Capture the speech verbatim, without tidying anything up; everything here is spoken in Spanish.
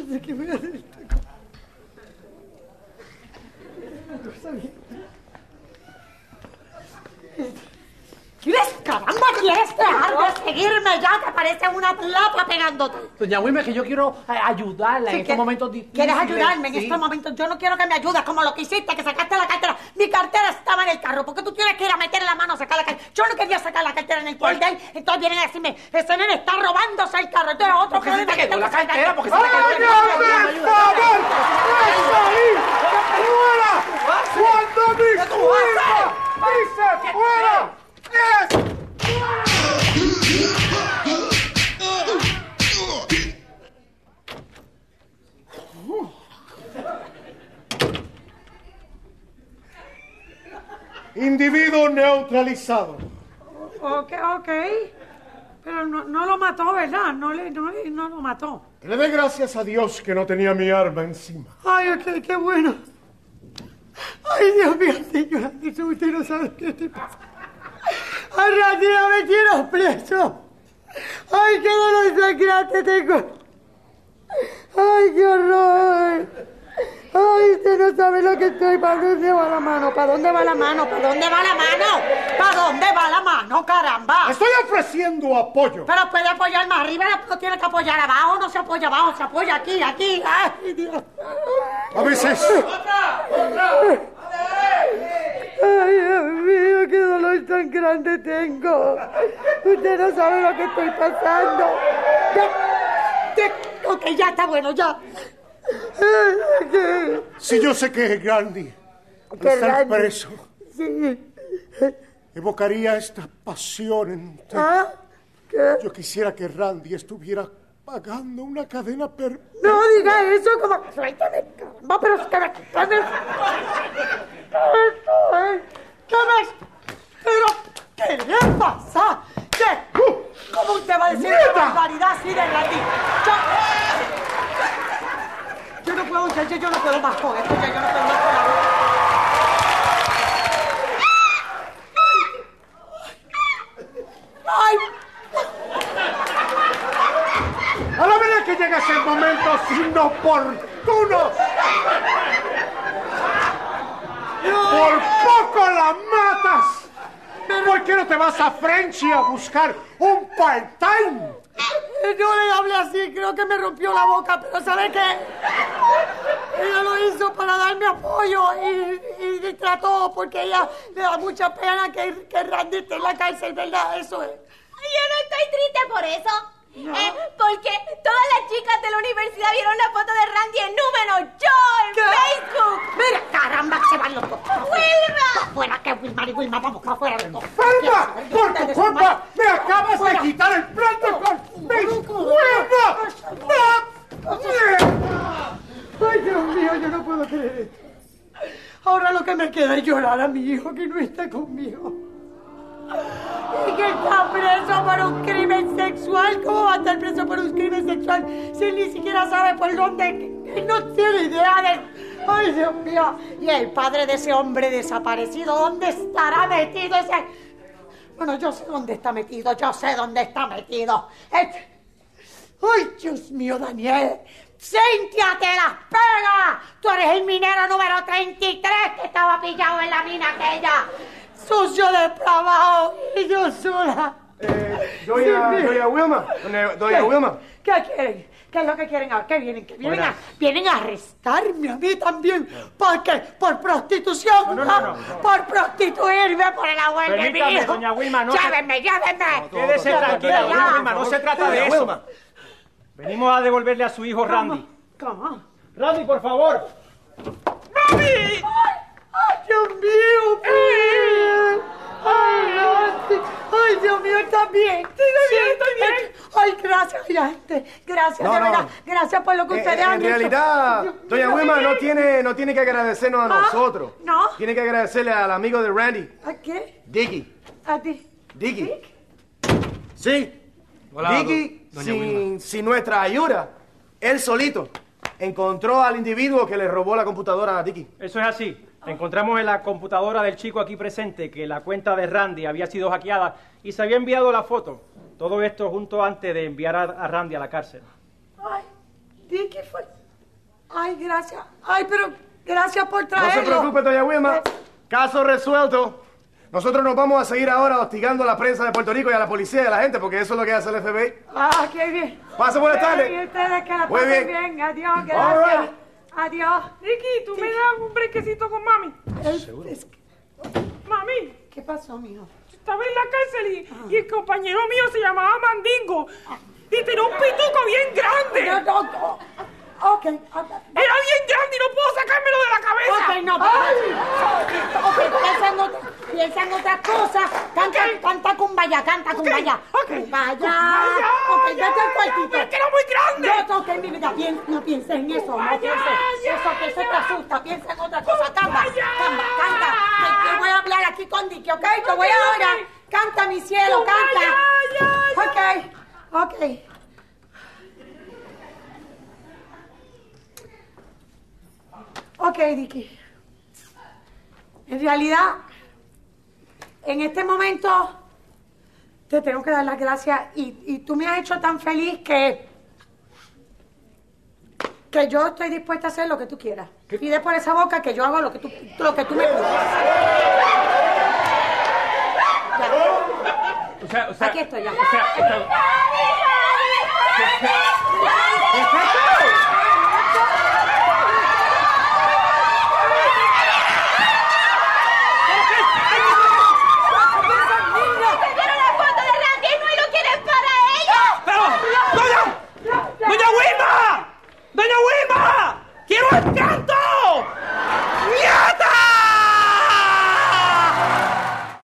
sé qué voy a hacer. No sabía. ¿Quieres, caramba, quieres dejar de seguirme ya? Te parece una plata pegándote. Doña Wilma, que yo quiero ayudarla sí, en estos momentos difíciles. ¿Quieres ayudarme en sí. estos momentos? Yo no quiero que me ayudes como lo que hiciste, que sacaste la cartera. Mi cartera estaba en el carro. ¿Por qué tú tienes que ir a meter la mano a sacar la cartera? Yo no quería sacar la cartera en el cuarto de él. Entonces vienen a decirme, ese nene está robándose el carro. Entonces otro que se te quedó la cartera, porque se te quedó la cartera. ¡Fuera! ¡Cuando mi fuerza dice fuera! ¡Es! Individuo neutralizado. Ok, ok. Pero no, no lo mató, ¿verdad? No, le, no, le, no lo mató. Le doy gracias a Dios que no tenía mi arma encima. Ay, ok, qué bueno. Ay, Dios mío, señora, usted no sabe qué te pasa. Ay, Randy, me metieron preso. Ay, qué dolor sangrante tengo. Ay, qué horror. Ay, usted no sabe lo que estoy. ¿Para dónde va la mano? ¿Para dónde va la mano? ¿Para dónde va la mano? ¿Para dónde va la mano, caramba? Estoy ofreciendo apoyo. Pero puede apoyar más arriba, no tiene que apoyar abajo, no se apoya abajo, se apoya aquí, aquí. Ay, Dios. A veces. ¡Otra! ¡Otra! Ay, Dios mío, qué dolor tan grande tengo. Usted no sabe lo que estoy pasando. Ya, ya, ok, ya está bueno, ya. Si yo sé que Randy está preso, sí. evocaría esta pasión en ti. ¿Ah? ¿Qué? Yo quisiera que Randy estuviera pagando una cadena perpetua. No diga eso, como... Suéltame, caramba, pero es que me... ¿Qué me... Pero, ¿qué le pasa? ¿Qué? ¿Cómo usted va a decir una barbaridad así de Randy? Yo... Yo no puedo, ya, yo no puedo más con esto, ya yo no puedo más con la... ¡Ay! A la verdad que llega ese momento inoportuno. No. Por poco la matas. ¿Por qué no te vas a Frenchy a buscar un part-time? No le hable así, creo que me rompió la boca, pero ¿sabe qué? Ella lo hizo para darme apoyo y, y, y trató porque ella le da mucha pena que, que Randy esté en la cárcel, ¿verdad? Eso es. Yo no estoy triste por eso. No. Eh, porque todas las chicas de la universidad vieron la foto de Randy en número yo en ¿Qué? Facebook. Mira, caramba, se van los dos. ¡Wilma! Afuera, que Wilma y Wilma, vamos para afuera los dos. ¡Wilma! ¡Por tu culpa! ¡Me acabas de quitar el plato con mis... ¡Wilma! Ay, Dios mío, yo no puedo creer esto. Ahora lo que me queda es llorar a mi hijo que no está conmigo. Y que está preso por un crimen sexual. ¿Cómo va a estar preso por un crimen sexual si él ni siquiera sabe por dónde? Él no tiene idea de... Ay, Dios mío. Y el padre de ese hombre desaparecido, ¿dónde estará metido ese...? Bueno, yo sé dónde está metido, yo sé dónde está metido. Este... Ay, Dios mío, Daniel. ¡Cintia, te las pega! Tú eres el minero número treinta y tres que estaba pillado en la mina aquella. Sucio, depravado, y yo sola. Eh, doña, Sí, doña Wilma, doña, doña Wilma. ¿Qué quieren? ¿Qué es lo que quieren ahora? ¿Qué vienen? ¿Qué vienen a, vienen a arrestarme a mí también? ¿Por qué? ¿Por prostitución? No, no, no, no. ¿Por prostituirme? ¿Por el abuelo de mi Permítame, hijo? doña Wilma, no se- ¡Llévenme, llévenme! Quédese Ya, tranquila, ya. doña Wilma, no se trata de Doña eso. Wilma. Venimos a devolverle a su hijo Randy. ¿Cómo? Randy, por favor. ¡Ay! ¡Ay, Dios mío! ¡Ay, ay, Randy! ¡Ay, Dios mío, está bien! Estoy bien, estoy bien. ¡Ay, gracias, gente! Gracias, No, de no. verdad. Gracias por lo que Eh, ustedes eh, han en hecho. realidad, Dios doña mío. Wilma no tiene, no tiene que agradecernos a ¿Ah? nosotros. ¿No? Tiene que agradecerle al amigo de Randy, ¿A qué? Dicky. ¿A ti? Dicky. Sí. Hola, Dicky, do- doña sin, Wilma. sin nuestra ayuda, él solito encontró al individuo que le robó la computadora a Dicky. Eso es así. Encontramos en la computadora del chico aquí presente que la cuenta de Randy había sido hackeada y se había enviado la foto. Todo esto junto antes de enviar a, a Randy a la cárcel. Ay, Dicky fue... Ay, gracias. Ay, pero gracias por No traerlo. se preocupe, doña Wilma. Caso resuelto. Nosotros nos vamos a seguir ahora hostigando a la prensa de Puerto Rico y a la policía y a la gente, porque eso es lo que hace el F B I. Ah, qué bien. Pase buenas tardes. Y ustedes que la Muy pasen bien. bien. Adiós, All gracias. right. Adiós. Ricky, ¿tú me das un brequecito con mami? El- es que- Mami, ¿Qué pasó, mijo? estaba en la cárcel y, y el compañero mío se llamaba Mandingo y tenía un pituco bien grande. No, no, no. Ok. Era bien grande y no puedo sacármelo de la cabeza. Ok, no. Ok, piensa en, otra, piensa en otras cosas. Canta, Ok. canta cumbaya, canta cumbaya. ok. Cumbaya. Cumbaya, Ok, ya. vete al cuartito. Pero es que era muy grande. No, ok, mi vida, pien- no pienses en eso, no Cumbaya, pienses. ya, Eso que eso te ya. asusta, piensa en otra cosa. Canta, Cumbaya. canta, canta. Que, que voy a hablar aquí con Dicky, ¿ok? Te voy Ok, ahora. ok. Canta, mi cielo, Cumbaya, canta. ya, ya. Ok, ok. Ok, Dicky. En realidad, en este momento, te tengo que dar las gracias y, y tú me has hecho tan feliz que, que yo estoy dispuesta a hacer lo que tú quieras. Pide por esa boca que yo hago lo que tú, lo que tú me pides. Ya. O sea, o sea, Aquí estoy ya. O sea, o sea, ¡Se vieron la foto de Randy y no lo quieren para ella! Pero, doña, doña Wilma, doña Wilma, quiero entrar.